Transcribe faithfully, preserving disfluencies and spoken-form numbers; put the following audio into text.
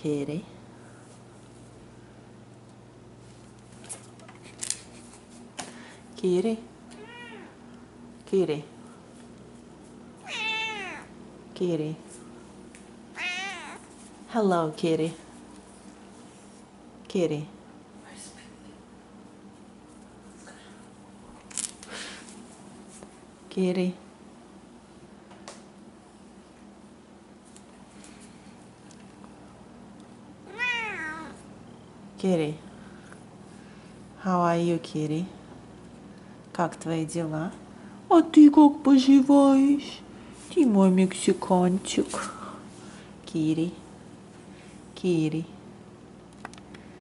Kitty. Kitty. Kitty. Kitty. Hello, kitty. Kitty. Kitty. Kitty. How are you, Kitty? Как твои дела? А ты как поживаешь? Ты мой мексиканчик. Kitty. Kitty.